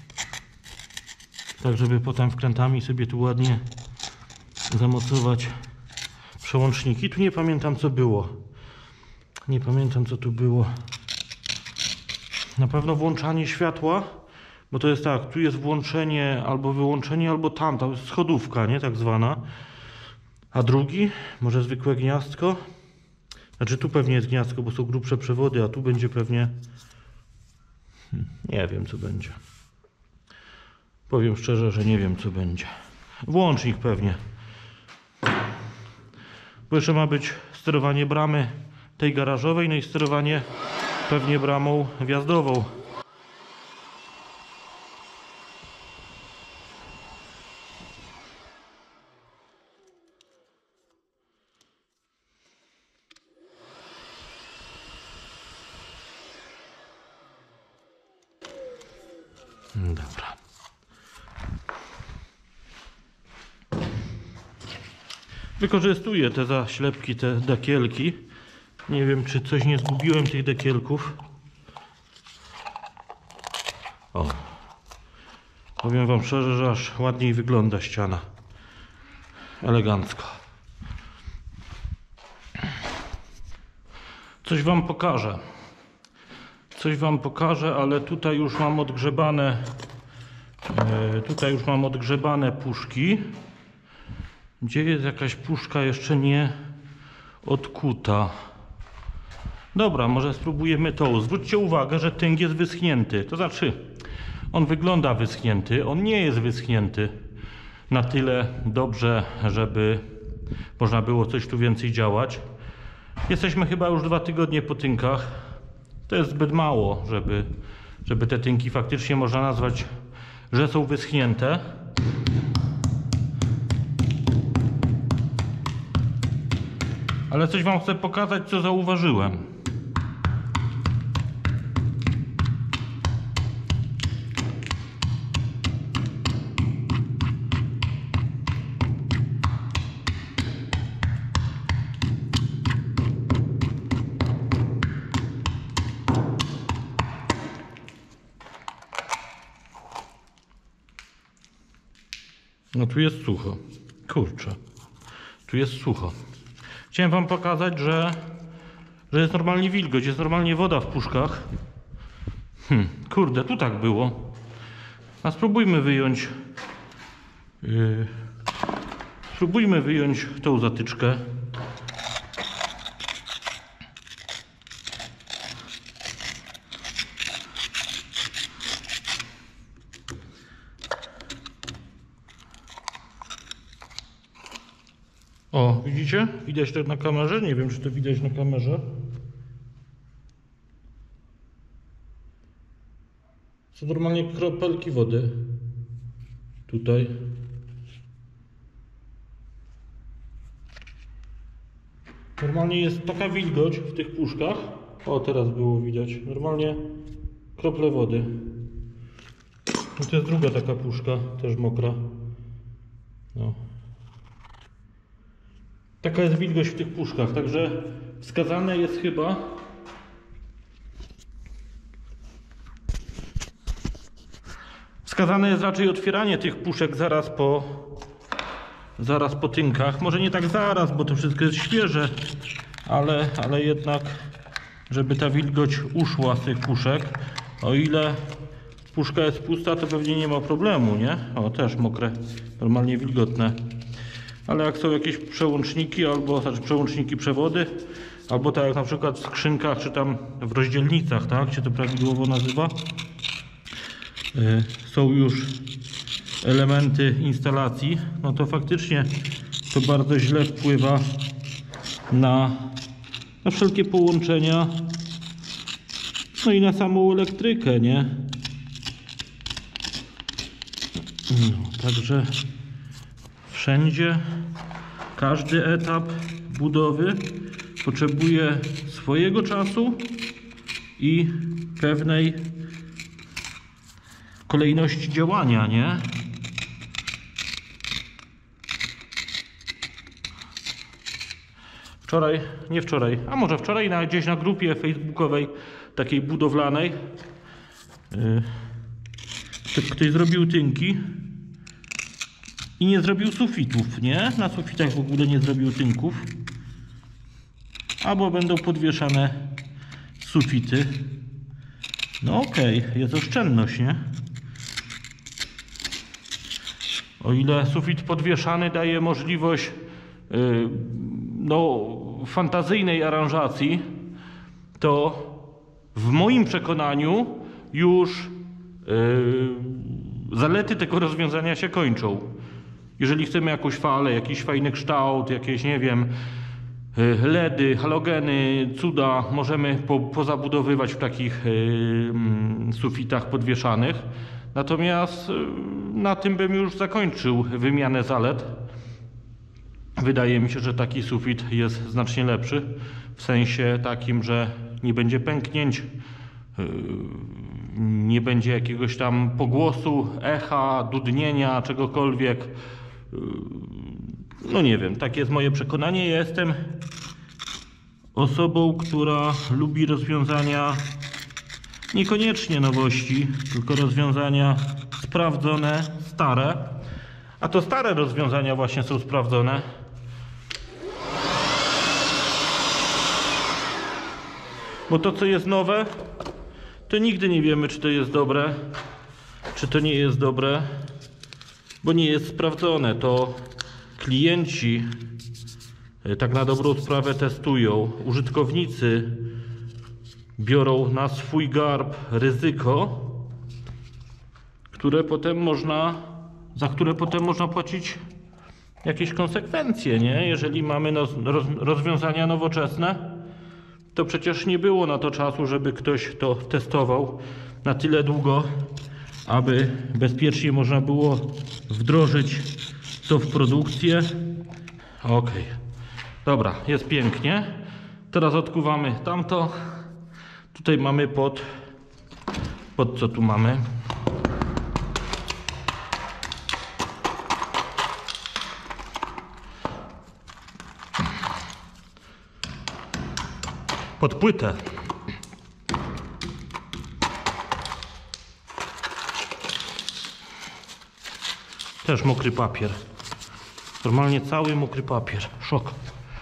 tak żeby potem wkrętami sobie tu ładnie zamocować przełączniki. Tu nie pamiętam, co było. Nie pamiętam, co tu było. Na pewno włączanie światła, bo to jest tak, tu jest włączenie albo wyłączenie, albo tam, to jest schodówka, nie, tak zwana. A drugi, może zwykłe gniazdko. Znaczy tu pewnie jest gniazdko, bo są grubsze przewody, a tu będzie pewnie... Nie wiem, co będzie. Powiem szczerze, że nie wiem, co będzie. Włącznik pewnie. Bo jeszcze ma być sterowanie bramy tej garażowej, no i sterowanie pewnie bramą wjazdową. Dobra. Wykorzystuję te zaślepki, te dekielki. Nie wiem, czy coś nie zgubiłem tych dekielków. O. Powiem wam szczerze, że aż ładniej wygląda ściana. Elegancko. Coś wam pokażę. Coś wam pokażę, ale tutaj już mam odgrzebane puszki. Gdzie jest jakaś puszka jeszcze nie odkuta? Dobra, może spróbujemy tą. Zwróćcie uwagę, że tynk jest wyschnięty. To znaczy, on wygląda wyschnięty, on nie jest wyschnięty na tyle dobrze, żeby można było coś tu więcej działać. Jesteśmy chyba już 2 tygodnie po tynkach. To jest zbyt mało, żeby te tynki faktycznie można nazwać, że są wyschnięte. Ale coś wam chcę pokazać, co zauważyłem. No tu jest sucho. Kurczę. Tu jest sucho. Chciałem wam pokazać, że jest normalnie wilgoć, jest normalnie woda w puszkach. Kurde, tu tak było. A spróbujmy wyjąć tą zatyczkę. O, widzicie? Widać to na kamerze? Nie wiem, czy to widać na kamerze. Są normalnie kropelki wody. Tutaj. Normalnie jest taka wilgoć w tych puszkach. O, teraz było widać. Normalnie krople wody. I to jest druga taka puszka, też mokra. No. Taka jest wilgoć w tych puszkach, także wskazane jest chyba raczej otwieranie tych puszek zaraz po tynkach. Może nie tak zaraz, bo to wszystko jest świeże, ale jednak, żeby ta wilgoć uszła z tych puszek. O ile puszka jest pusta, to pewnie nie ma problemu, nie? O, też mokre, normalnie wilgotne. Ale jak są jakieś przełączniki, przełączniki przewody, albo tak jak na przykład w skrzynkach, czy tam w rozdzielnicach, tak, jak się to prawidłowo nazywa, są już elementy instalacji, no to faktycznie to bardzo źle wpływa na wszelkie połączenia, no i na samą elektrykę, nie? No, także wszędzie, każdy etap budowy potrzebuje swojego czasu i pewnej kolejności działania, nie? Wczoraj gdzieś na grupie facebookowej, takiej budowlanej, ktoś zrobił tynki i nie zrobił sufitów, nie? Na sufitach w ogóle nie zrobił tynków. Albo będą podwieszane sufity. No okej, jest oszczędność, nie? O ile sufit podwieszany daje możliwość fantazyjnej aranżacji, to w moim przekonaniu już zalety tego rozwiązania się kończą. Jeżeli chcemy jakąś falę, jakiś fajny kształt, jakieś, nie wiem, LEDy, halogeny, cuda, możemy pozabudowywać w takich sufitach podwieszanych. Natomiast na tym bym już zakończył wymianę zalet. Wydaje mi się, że taki sufit jest znacznie lepszy, w sensie takim, że nie będzie pęknięć, nie będzie jakiegoś tam pogłosu, echa, dudnienia, czegokolwiek. No nie wiem, takie jest moje przekonanie. Ja jestem osobą, która lubi rozwiązania, niekoniecznie nowości, tylko rozwiązania sprawdzone, stare. A to stare rozwiązania właśnie są sprawdzone. Bo to, co jest nowe, to nigdy nie wiemy, czy to jest dobre, czy to nie jest dobre, bo nie jest sprawdzone. To klienci tak na dobrą sprawę testują. Użytkownicy biorą na swój garb ryzyko, za które potem można płacić jakieś konsekwencje, nie? Jeżeli mamy rozwiązania nowoczesne, to przecież nie było na to czasu, żeby ktoś to testował na tyle długo, aby bezpiecznie można było wdrożyć to w produkcję. Ok, dobra, jest pięknie. Teraz odkuwamy tamto. Tutaj mamy pod co tu mamy? Pod płytę. Też mokry papier. Normalnie cały mokry papier. Szok.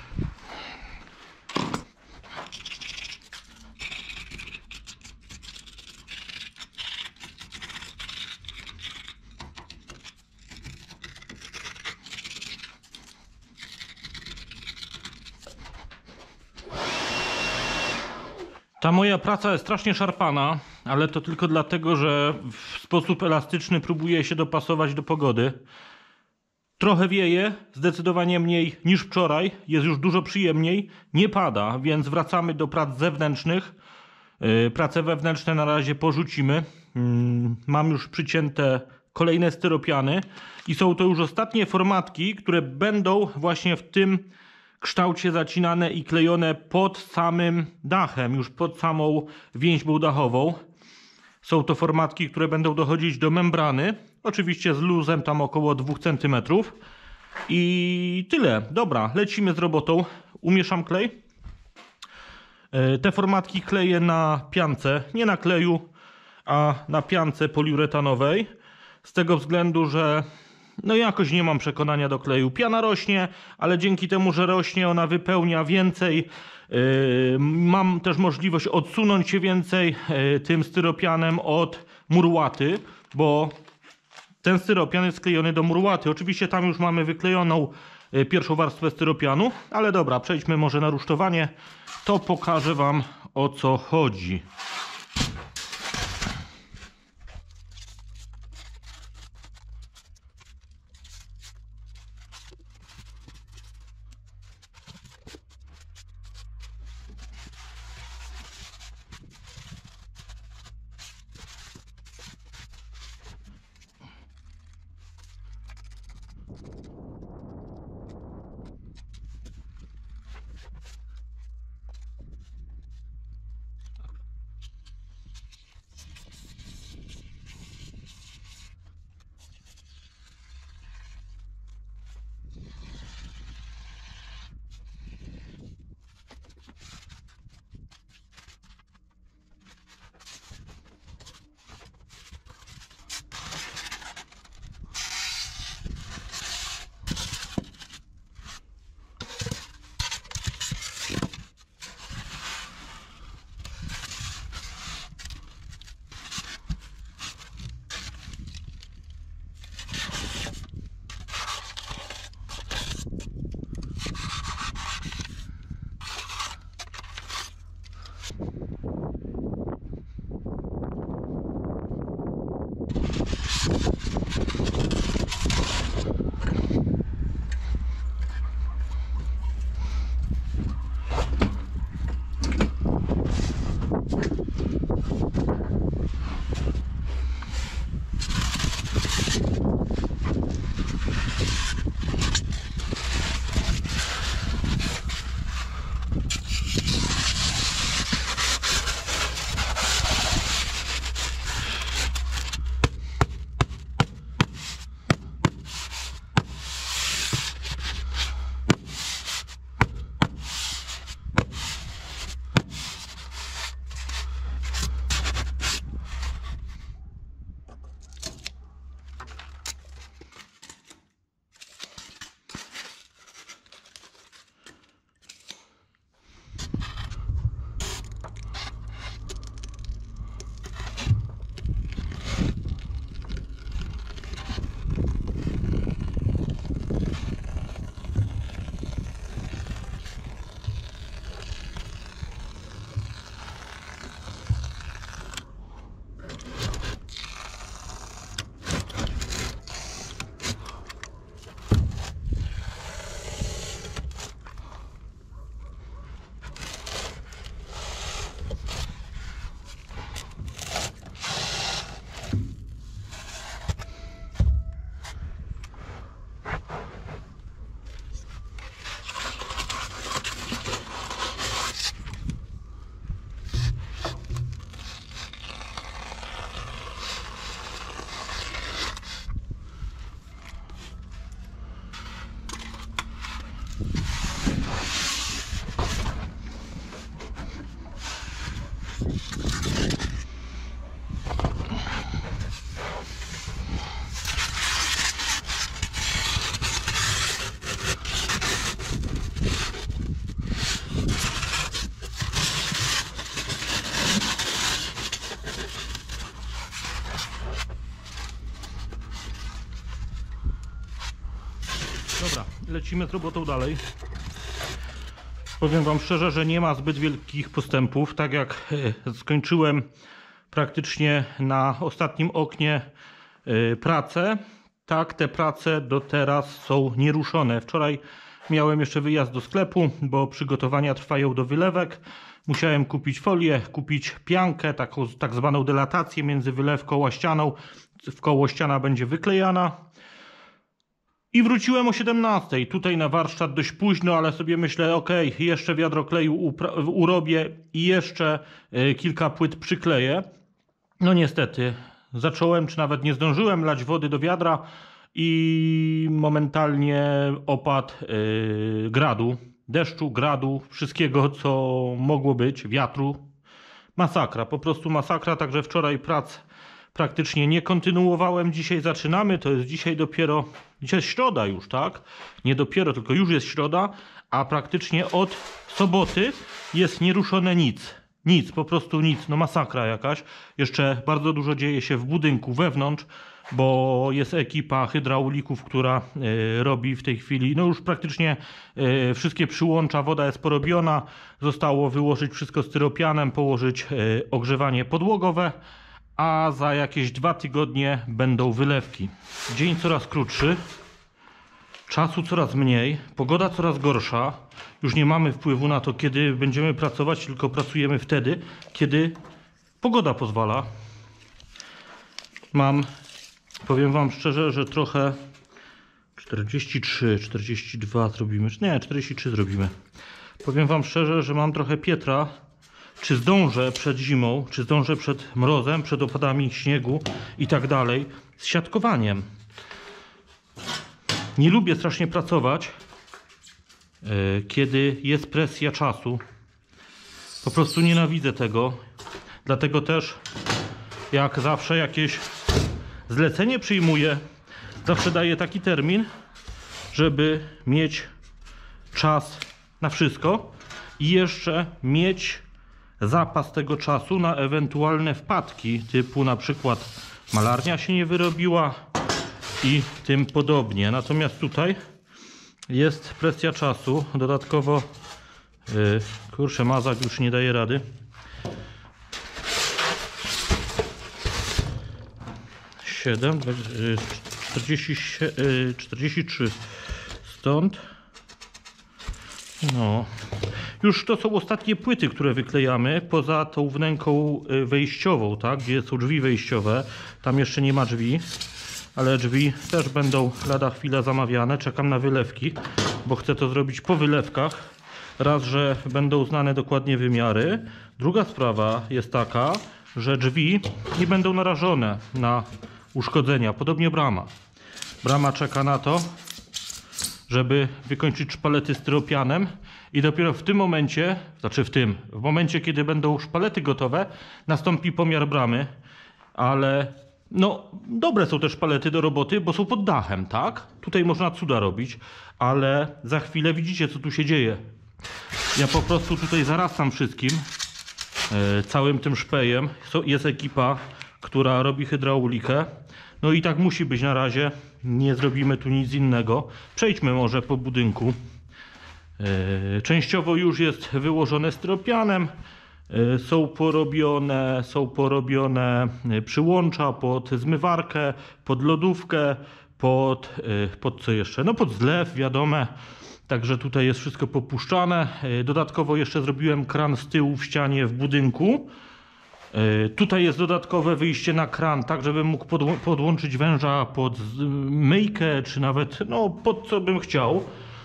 Ta moja praca jest strasznie szarpana, ale to tylko dlatego, że w sposób elastyczny próbuję się dopasować do pogody. Trochę wieje, zdecydowanie mniej niż wczoraj, jest już dużo przyjemniej, nie pada, więc wracamy do prac zewnętrznych. Prace wewnętrzne na razie porzucimy. Mam już przycięte kolejne styropiany i są to już ostatnie formatki, które będą właśnie w tym kształcie zacinane i klejone pod samym dachem, już pod samą więźbą dachową. Są to formatki, które będą dochodzić do membrany, oczywiście z luzem tam około 2 cm. I tyle. Dobra, lecimy z robotą. Umieszam klej. Te formatki kleję na piance, nie na kleju, a na piance poliuretanowej. Z tego względu, że no jakoś nie mam przekonania do kleju. Piana rośnie, ale dzięki temu, że rośnie, ona wypełnia więcej. Mam też możliwość odsunąć się więcej tym styropianem od murłaty, bo ten styropian jest sklejony do murłaty. Oczywiście tam już mamy wyklejoną pierwszą warstwę styropianu, ale dobra, przejdźmy może na rusztowanie. To pokażę Wam, o co chodzi. Dobra, lecimy z robotą dalej. Powiem wam szczerze, że nie ma zbyt wielkich postępów. Tak jak skończyłem praktycznie na ostatnim oknie pracę, tak te prace do teraz są nieruszone. Wczoraj miałem jeszcze wyjazd do sklepu, bo przygotowania trwają do wylewek. Musiałem kupić folię, kupić piankę, taką tak zwaną delatację między wylewką a ścianą. W koło ściana będzie wyklejana. I wróciłem o 17:00. Tutaj na warsztat dość późno, ale sobie myślę, ok, jeszcze wiadro kleju urobię i jeszcze kilka płyt przykleję. No niestety, zacząłem, czy nawet nie zdążyłem lać wody do wiadra i momentalnie opad gradu, deszczu, gradu, wszystkiego co mogło być, wiatru. Masakra, po prostu masakra, także wczoraj prac praktycznie nie kontynuowałem. Dzisiaj zaczynamy, to jest dzisiaj dopiero, dzisiaj jest środa już, tak? Nie dopiero, tylko już jest środa, a praktycznie od soboty jest nieruszone nic. Nic, po prostu nic, no masakra jakaś. Jeszcze bardzo dużo dzieje się w budynku wewnątrz, bo jest ekipa hydraulików, która robi w tej chwili, no już praktycznie wszystkie przyłącza, woda jest porobiona. Zostało wyłożyć wszystko styropianem, położyć ogrzewanie podłogowe, a za jakieś 2 tygodnie będą wylewki. Dzień coraz krótszy, czasu coraz mniej, pogoda coraz gorsza. Już nie mamy wpływu na to, kiedy będziemy pracować, tylko pracujemy wtedy, kiedy pogoda pozwala. Powiem wam szczerze, że trochę 43, 42 zrobimy, nie, 43 zrobimy. Powiem wam szczerze, że mam trochę pietra. Czy zdążę przed zimą, czy zdążę przed mrozem, przed opadami śniegu i tak dalej, z siatkowaniem. Nie lubię strasznie pracować, kiedy jest presja czasu. Po prostu nienawidzę tego. Dlatego też, jak zawsze jakieś zlecenie przyjmuję, zawsze daję taki termin, żeby mieć czas na wszystko i jeszcze mieć zapas tego czasu na ewentualne wpadki, typu na przykład malarnia się nie wyrobiła i tym podobnie. Natomiast tutaj jest presja czasu. Dodatkowo kurczę, mazak już nie daje rady. 7, 43 stąd. No. Już to są ostatnie płyty, które wyklejamy, poza tą wnęką wejściową, tak, gdzie są drzwi wejściowe. Tam jeszcze nie ma drzwi, ale drzwi też będą lada chwila zamawiane. Czekam na wylewki, bo chcę to zrobić po wylewkach. Raz, że będą znane dokładnie wymiary. Druga sprawa jest taka, że drzwi nie będą narażone na uszkodzenia. Podobnie brama. Brama czeka na to, żeby wykończyć szpalety styropianem i dopiero w tym momencie, w momencie, kiedy będą szpalety gotowe, nastąpi pomiar bramy, ale no dobre są te szpalety do roboty, bo są pod dachem, tak? Tutaj można cuda robić, ale za chwilę widzicie, co tu się dzieje. Ja po prostu tutaj zarastam wszystkim, całym tym szpejem. Jest ekipa, która robi hydraulikę. No i tak musi być na razie. Nie zrobimy tu nic innego. Przejdźmy może po budynku. Częściowo już jest wyłożone styropianem. Są porobione przyłącza pod zmywarkę, pod lodówkę, pod co jeszcze? No pod zlew, wiadome. Także tutaj jest wszystko popuszczane. Dodatkowo jeszcze zrobiłem kran z tyłu w ścianie w budynku. Tutaj jest dodatkowe wyjście na kran, tak żebym mógł podłączyć węża pod myjkę, czy nawet no pod co bym chciał.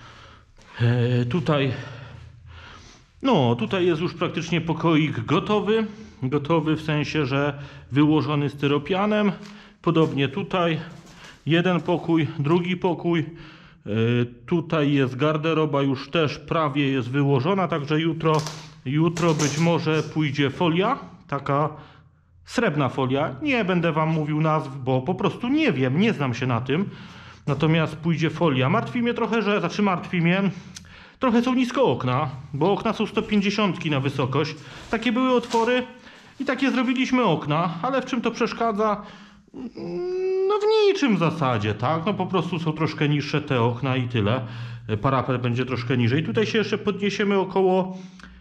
Tutaj jest już praktycznie pokoik gotowy. Gotowy w sensie, że wyłożony styropianem. Podobnie tutaj. Jeden pokój, drugi pokój. Tutaj jest garderoba, już też prawie jest wyłożona, także jutro być może pójdzie folia, taka srebrna folia. Nie będę wam mówił nazw, bo po prostu nie wiem, nie znam się na tym. Natomiast pójdzie folia. Martwi mnie trochę, trochę są nisko okna, bo okna są 150 na wysokość. Takie były otwory i takie zrobiliśmy okna, ale w czym to przeszkadza? No w niczym w zasadzie, tak? No po prostu są troszkę niższe te okna i tyle. Parapet będzie troszkę niżej. Tutaj się jeszcze podniesiemy około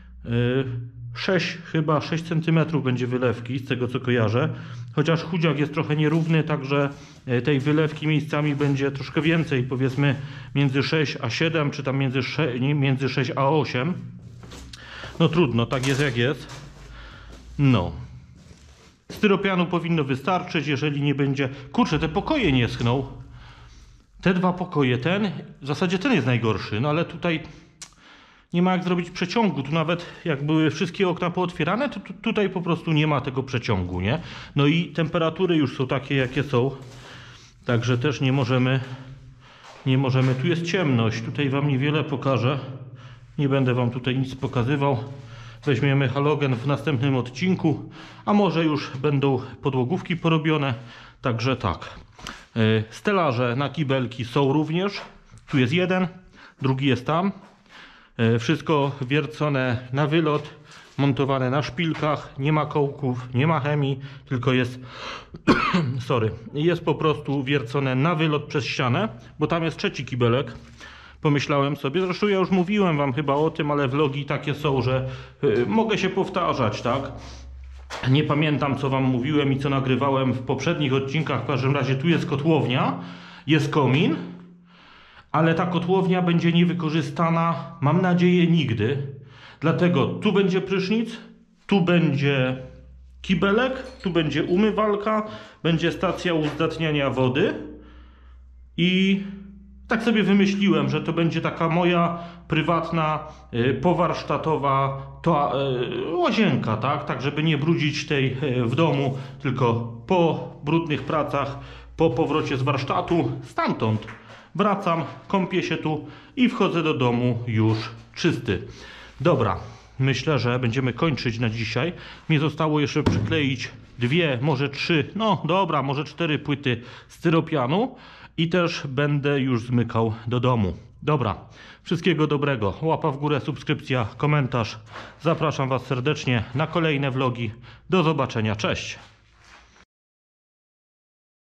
6 cm będzie wylewki, z tego co kojarzę. Chociaż chudziak jest trochę nierówny, także tej wylewki miejscami będzie troszkę więcej, powiedzmy między 6 a 7, czy tam między 6 a 8. No trudno, tak jest jak jest. No. Styropianu powinno wystarczyć, jeżeli nie będzie... Kurczę, te pokoje nie schną. Te dwa pokoje, w zasadzie ten jest najgorszy, no ale tutaj nie ma jak zrobić przeciągu. Tu nawet jak były wszystkie okna pootwierane, to tutaj po prostu nie ma tego przeciągu, nie? No i temperatury już są takie, jakie są. Także też nie możemy... Tu jest ciemność, tutaj wam niewiele pokażę. Nie będę wam tutaj nic pokazywał. Weźmiemy halogen w następnym odcinku, a może już będą podłogówki porobione. Także tak. Stelaże na kibelki są również. Tu jest jeden, drugi jest tam. Wszystko wiercone na wylot, montowane na szpilkach. Nie ma kołków, nie ma chemii, tylko jest jest po prostu wiercone na wylot przez ścianę, bo tam jest trzeci kibelek. Pomyślałem sobie, zresztą ja już mówiłem wam chyba o tym, ale vlogi takie są, że mogę się powtarzać, tak? Nie pamiętam co wam mówiłem i co nagrywałem w poprzednich odcinkach. W każdym razie tu jest kotłownia, jest komin, ale ta kotłownia będzie niewykorzystana, mam nadzieję, nigdy. Dlatego tu będzie prysznic, tu będzie kibelek, tu będzie umywalka, będzie stacja uzdatniania wody i tak sobie wymyśliłem, że to będzie taka moja prywatna, powarsztatowa łazienka, tak? Tak, żeby nie brudzić tej w domu, tylko po brudnych pracach, po powrocie z warsztatu, stamtąd wracam, kąpię się tu i wchodzę do domu już czysty. Dobra, myślę, że będziemy kończyć na dzisiaj. Mnie zostało jeszcze przykleić 2, może 3, no dobra, może 4 płyty styropianu i też będę już zmykał do domu. Dobra, wszystkiego dobrego. Łapa w górę, subskrypcja, komentarz. Zapraszam was serdecznie na kolejne vlogi. Do zobaczenia, cześć!